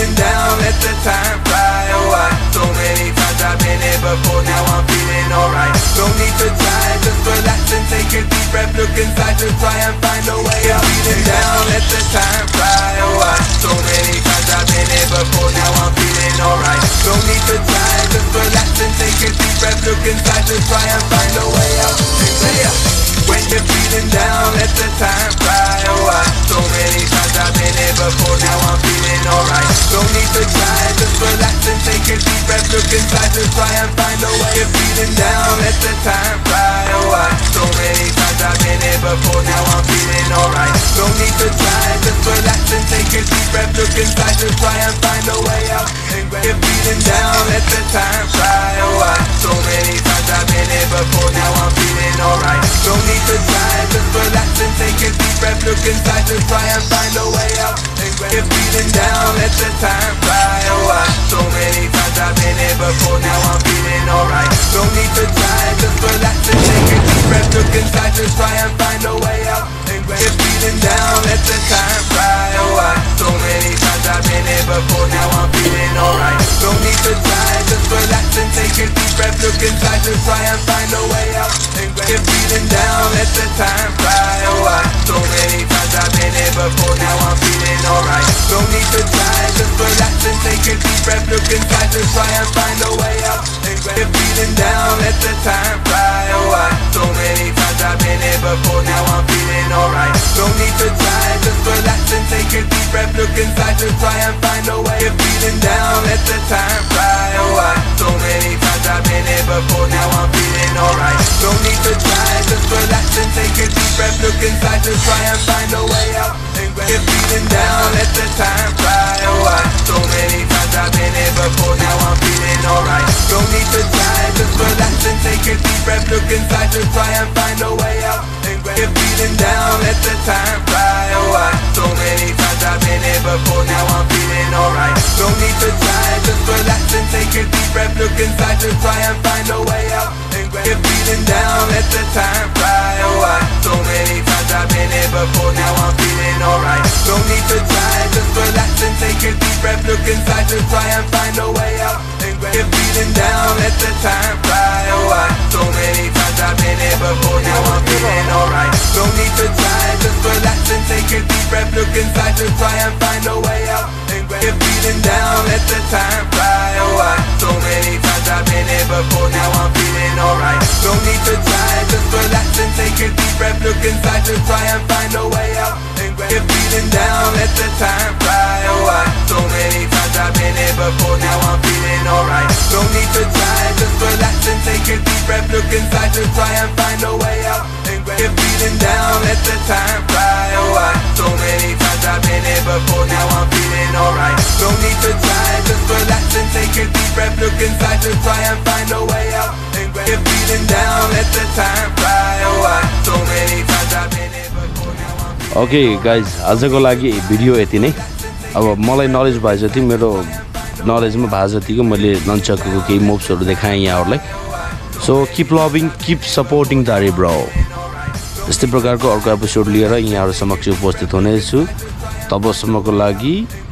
feeling down, let the time fly. Oh, so many times I've been here before, now I'm feeling alright. No need to try, just relax and take a deep breath. Look inside to try and find a way out. Feeling down, let the time fly. Oh, so many times I've been here before, now I'm feeling alright. No need to try, just relax and take a deep breath. Look inside to try and find a way out. When you're feeling down, let the time fly. Oh, so many times I've been here before, now I'm feeling alright. No need to try, just relax and take a deep breath. Look inside to try and find a way. You're feeling down, let the time fly. Oh, so many times I've been here before, now I'm feeling alright. No need to try, just relax and take a deep breath. Look inside to try and find a way out. You're feeling down, let the time fly. Oh, so many times I've been here before, now I'm feeling alright. No need to try, just relax and take a deep breath. Look inside to try and find a way out. You're feeling down, let the time fly. Oh, so many times I've been here before, now I'm feeling alright. No need to try, just relax and take a deep breath. Look inside to try and find a way out. You're feeling down, let the time fly. Oh, so many times I've been here before, now I'm feeling alright. No need to try, just relax and take a deep breath. Look inside to try and find a way out. You're feeling down, let the time fly. Oh, so many times I've been here before, now I'm feeling alright. No need to try, just relax and take a deep breath. Look inside to try and find a way out. You're feeling down, let the time fly. Oh, so many times I've been here before, now I'm feeling alright. No need to try, just relax and take a deep breath. Look inside to try and find a way. You're feeling down, let the time fly. Oh, so many times I've been here before, now I'm feeling alright. No need to try, just relax and take a deep breath. Look inside to try and find a way out. You're feeling down, let the time fly. Oh, so many times I've been here before, now I'm feeling alright. No need to try, just relax and take a deep breath. Look inside to try and find a way out. You're feeling down, let the time fly. Oh, so many times I've been here before, now I'm feeling alright. No need to try, just relax and take a deep breath. Look inside to try and find a way out. You're feeling down, let the time fly. Oh, so many times I've been here before, now I'm feeling alright. No need to try, just relax and take a deep breath. Look inside to try and find a way out. You're feeling down, let the time fly. Oh, so many times I've been here before, now I'm feeling alright. No need to try, just relax and take a deep breath. Look inside to try and find a way out. You're feeling down, let the time fly. Oh, so many times I've been here before, now I'm feeling alright. No need to try, just relax and take a deep breath. Look inside to try and find a way out. You're feeling down, let the time fly. Oh, so many times I've been here before, now I'm feeling alright. No need to try, just relax and take a deep breath. Look inside to try and find a way out. You're feeling down, let the time fly. Oh, so many times I've been here before, now I'm feeling alright. No need to try, just relax and take a deep breath. Look inside to try and find a way out. You're feeling down, let the time fly. Oh, so many times I've been here before, now I'm okay guys आजको लागि video यति नै अब मलाई knowledge भए जति मेरो नलेजमा भए जतिको मैले नन्चकको केही मुभ्सहरु देखाएँ यहाँहरुलाई so keep loving keep supporting दारी ब्रो यस्तै प्रकारको अर्को एपिसोड लिएर यहाँहरु समक्ष उपस्थित हुनेछु तबसम्मको लागि